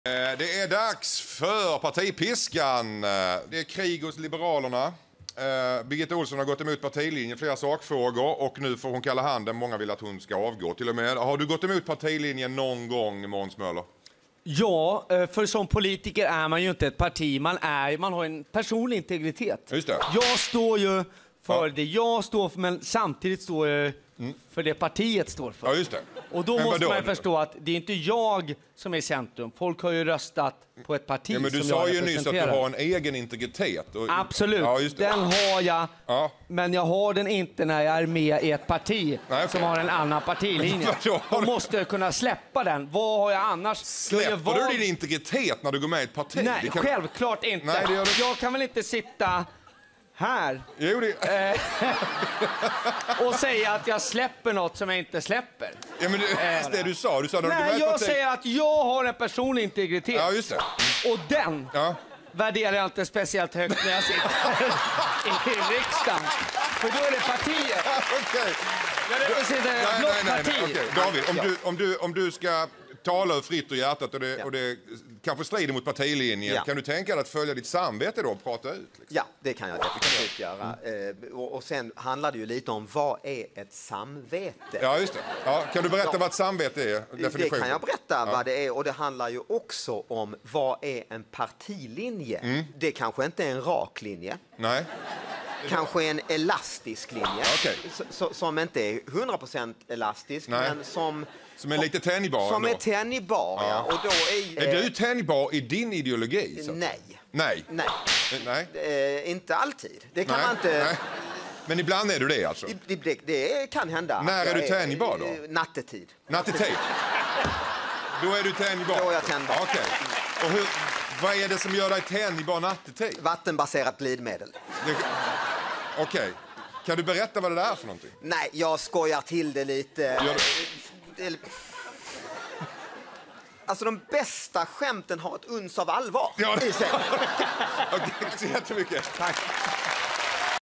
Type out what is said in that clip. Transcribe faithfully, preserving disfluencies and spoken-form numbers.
Det är dags för partipiskan. Det är krig hos Liberalerna. Birgitta Ohlsson har gått emot partilinjen flera sakfrågor och nu får hon kalla handen. Många vill att hon ska avgå till och med. Har du gått emot partilinjen någon gång, Måns Möller? Ja, för som politiker är man ju inte ett parti. Man, är, man har en personlig integritet. Just det. Jag står ju för ja. det jag står för, men samtidigt står jag mm. för det partiet står för. Ja, just det. Och då men måste man förstå att det är inte jag som är i centrum. Folk har ju röstat på ett parti ja, men du som sa jag ju nyss att du har en egen integritet. Och... Absolut, ja, just det. Den har jag. Ja. Men jag har den inte när jag är med i ett parti Nej, okay. som har en annan partilinje. Då måste jag kunna släppa den. Vad har jag annars? Släpper var... du din integritet när du går med i ett parti? Nej, kan... självklart inte. Nej, det gör du... Jag kan väl inte sitta... här jo, det... och säga att jag släpper något som jag inte släpper. Ja, men det, äh, det du sa, du sa nej, du jag parti... säger att jag har en personlig integritet. Ja, just det. Och den ja. värderar jag inte speciellt högt när jag sitter i riksdagen. För då är det partiet. Okej. Jag representerar ett blått parti. Okej, David, om du, om, du, om du ska tala fritt ur hjärtat och det, ja. och det kanske strider mot partilinjen, ja. kan du tänka dig att följa ditt samvete då och prata ut? Liksom? Ja, det kan jag definitivt göra. Eh, och, och sen handlar det ju lite om vad är ett samvete? Ja, just det. Ja, kan du berätta ja. vad ett samvete är? Det kan jag berätta ja. vad det är, och det handlar ju också om vad är en partilinje? Mm. Det kanske inte är en rak linje. Nej. Kanske en elastisk linje, okay. so, som inte är hundra procent elastisk, Nej. men som... Som är lite tänjbar. Som ändå. är tänjbar, ja. ja. Och då är, är du tänjbar i din ideologi? Så? Nej. Nej? Nej. Nej. Eh, inte alltid. Det kan Nej. man inte... Nej. Men ibland är du det alltså? Det, det, det kan hända. När är du tänjbar då? Nattetid. Nattetid? Då är du tänjbar? Då är jag tänjbar. Okej. Okay. Och hur, vad är det som gör dig tänjbar nattetid? Vattenbaserat glidmedel. Det... Okej. Okay. Kan du berätta vad det där är för någonting? Nej, jag skojar till det lite. Gör det... Alltså de bästa skämten har ett uns av allvar ja. i sig. Okej, så jättemycket. Tack.